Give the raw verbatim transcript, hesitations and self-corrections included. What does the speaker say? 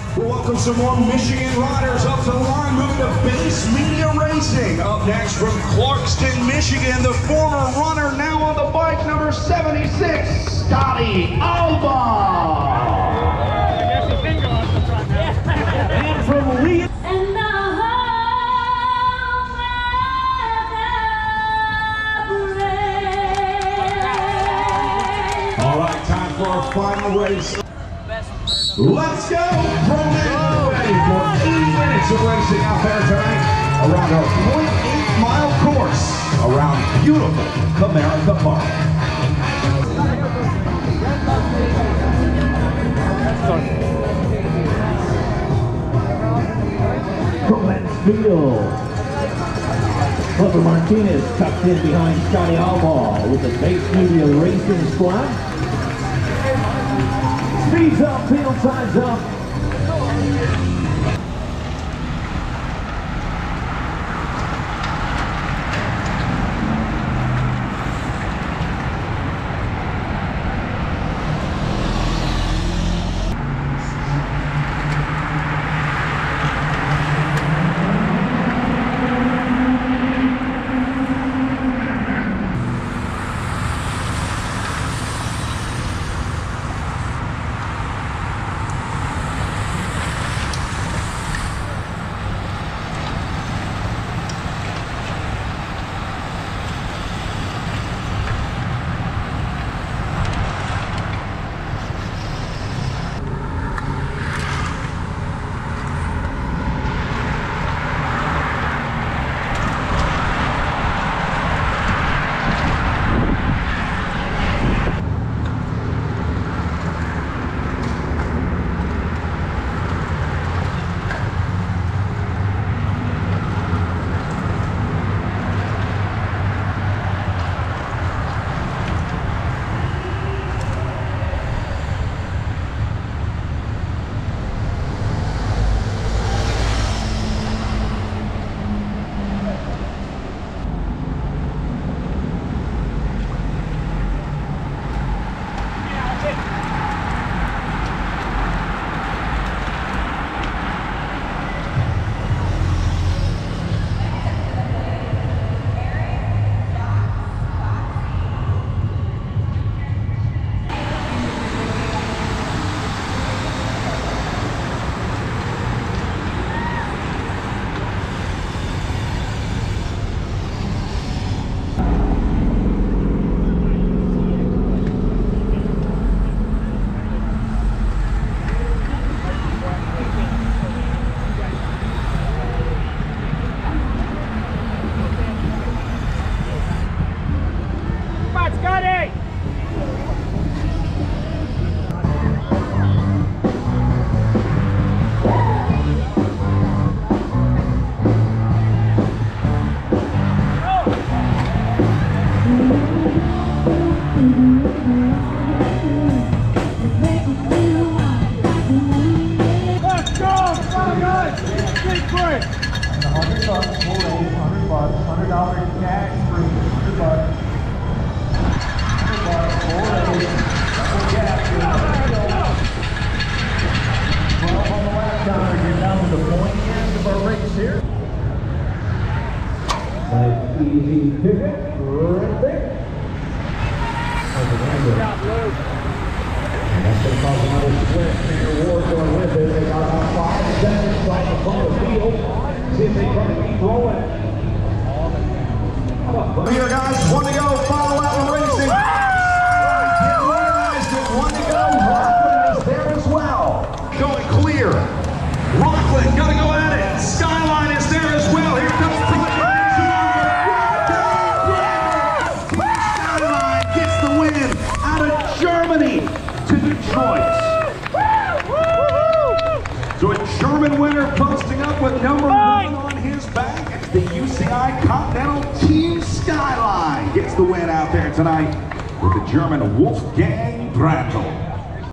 We'll welcome some more Michigan riders up to the line, moving to Base Media Racing. Up next from Clarkston, Michigan, the former runner, now on the bike, number seventy-six, Scotty Alba. And from Lee. All right, time for our final race. Let's go! Roman ready for eighty minutes of racing out there tonight around our point eight mile course around beautiful Comerica Park. Commence field. Clifford Martinez tucked in behind Scotty Alba with the Base Media Racing squad. Speeds up, field sides up. Easy pivot, right there. And that's going to cause another split. Senior Ward going with it. They got about five seconds right in front of the field. See if they can keep rolling. Here, guys, one to go. Final lap of racing. Get organized with one to go. Rockland is there as well. Going clear. Rockland, gotta go at it. Skyline is there as well. Here comes Germany to Detroit. So a German winner posting up with number one on his back. It's the U C I Continental Team Skyline. Gets the win out there tonight with the German Wolfgang Brandl.